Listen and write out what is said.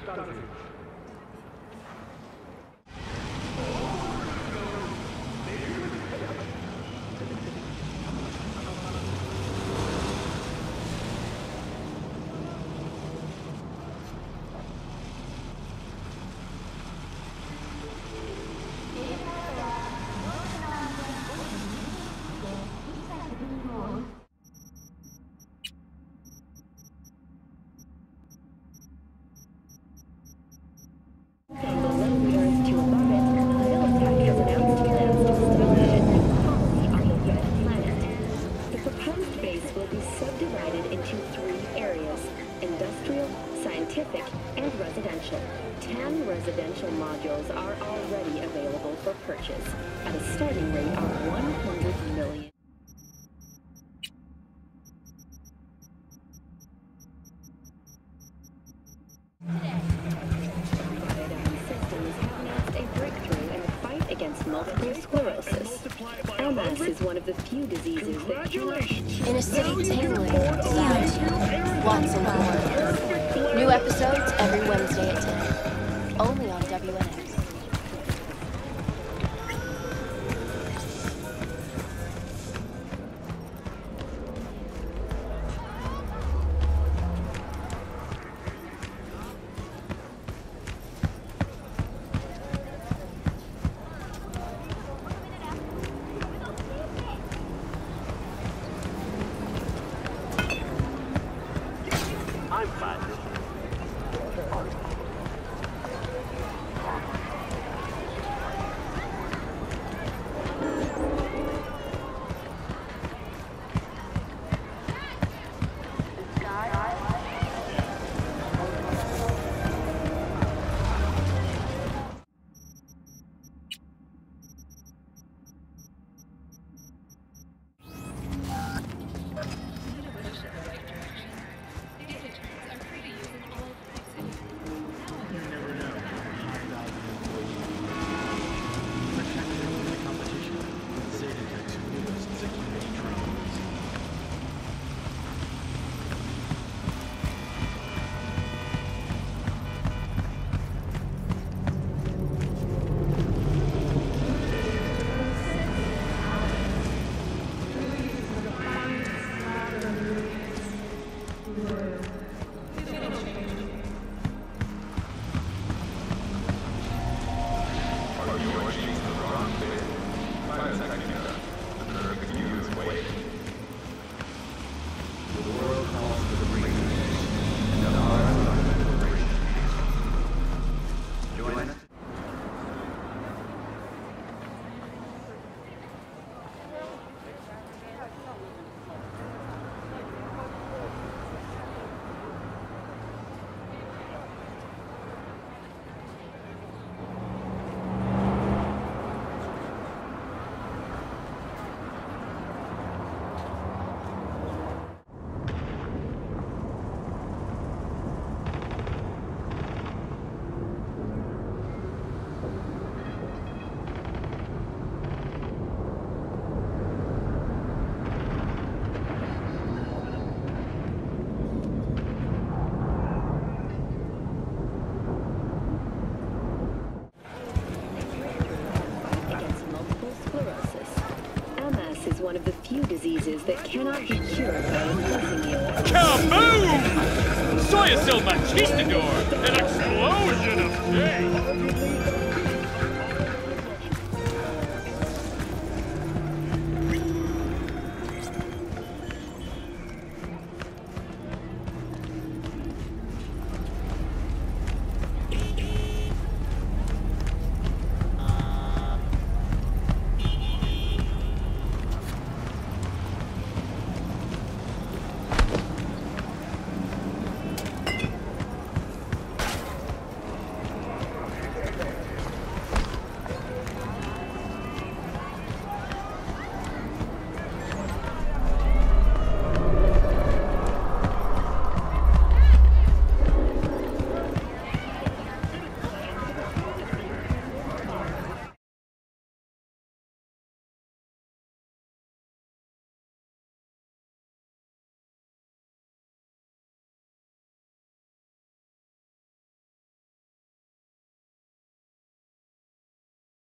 And residential. 10 residential modules are already available for purchase at a starting rate of 100 million. Iodine Systems have announced a breakthrough in the fight against multiple sclerosis. MS is one of the few diseases that Inner City Tingling, Season 2, Watson Board. New episodes every Wednesday at 10. Only on WNX. I'm fine. One of the few diseases that cannot be cured by infusing you. Kaboom! Soy Silva Conquistador! An explosion of shade!